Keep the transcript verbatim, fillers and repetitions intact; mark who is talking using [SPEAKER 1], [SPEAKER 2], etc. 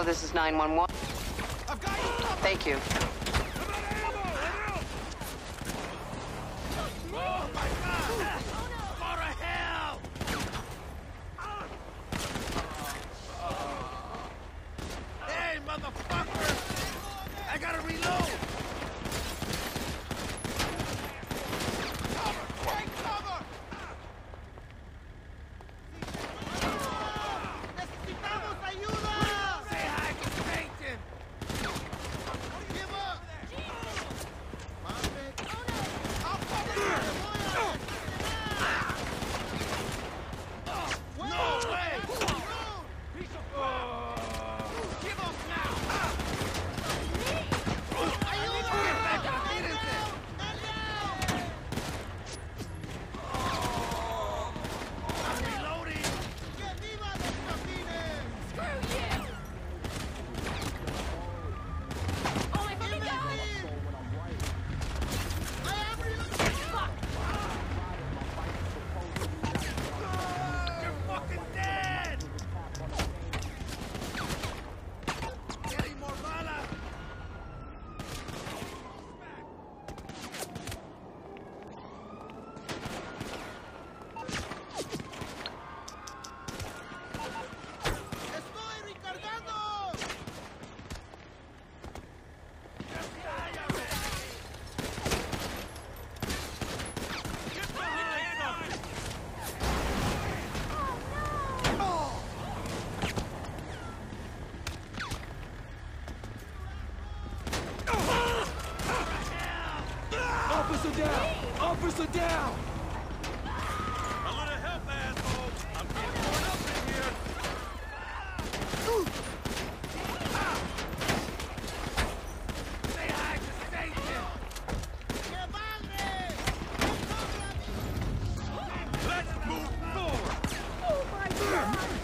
[SPEAKER 1] Hello, this is nine one one.
[SPEAKER 2] I've got you covered.
[SPEAKER 1] Thank you.
[SPEAKER 2] Oh my God! Go to hell! Hey, motherfucker! I gotta reload! Cover! Take cover! ¡Necesitamos ayuda! Say hi to Satan! Give up! Mohammed! I'll cover you! No way! Piece of Give up now! Ayuda! Get back up! Get in there! I'm reloading! ¡Que viva los capines! Screw you! Oh my fucking God! I am reloading! Fuck! You're fucking dead! Getting more bala! ¡Estoy recargando! Get behind them!
[SPEAKER 3] Officer down! Officer down!
[SPEAKER 2] A little help, asshole! I'm getting torn up in here! Say hi to Satan! Let's move forward!
[SPEAKER 4] Oh my God!